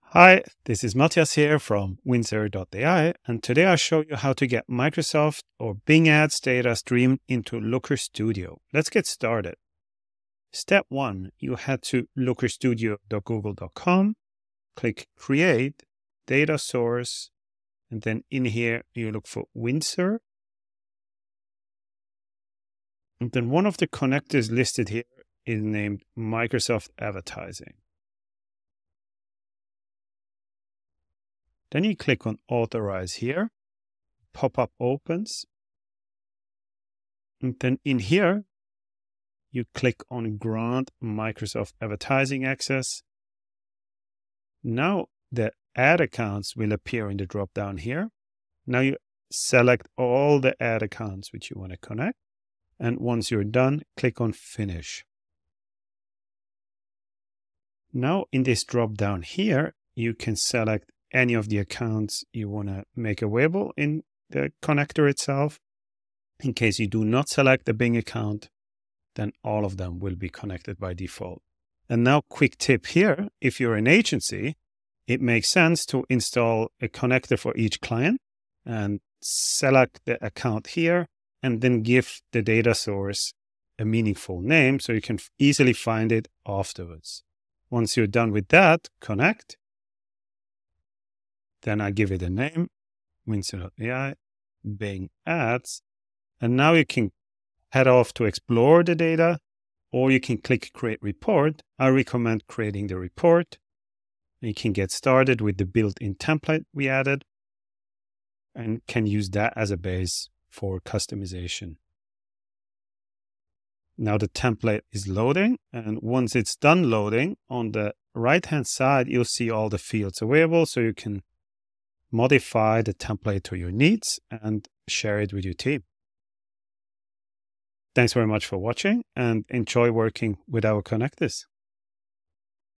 Hi, this is Matthias here from Windsor.ai, and today I'll show you how to get Microsoft or Bing Ads data streamed into Looker Studio. Let's get started. Step 1, you head to lookerstudio.google.com, click Create, Data Source, and then in here you look for Windsor. And then one of the connectors listed here is named Microsoft Advertising. Then you click on Authorize here, pop-up opens, and then in here, you click on Grant Microsoft Advertising Access. Now the ad accounts will appear in the drop-down here. Now you select all the ad accounts which you want to connect, and once you're done, click on Finish. Now in this drop-down here, you can select any of the accounts you want to make available in the connector itself. In case you do not select the Bing account, then all of them will be connected by default. And now, quick tip here, if you're an agency, it makes sense to install a connector for each client and select the account here and then give the data source a meaningful name so you can easily find it afterwards. Once you're done with that, connect. Then I give it a name, Windsor.ai Bing Ads. And now you can head off to explore the data, or you can click Create Report. I recommend creating the report. You can get started with the built-in template we added and can use that as a base for customization. Now the template is loading, and once it's done loading, on the right-hand side, you'll see all the fields available, so you can modify the template to your needs and share it with your team. Thanks very much for watching and enjoy working with our connectors.